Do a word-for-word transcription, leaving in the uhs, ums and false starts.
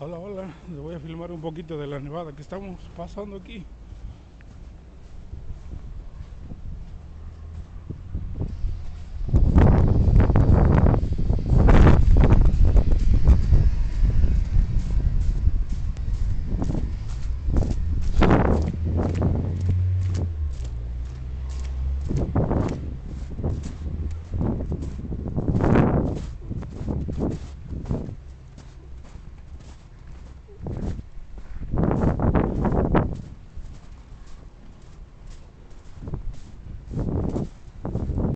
Hola, hola, les voy a filmar un poquito de la nevada que estamos pasando aquí.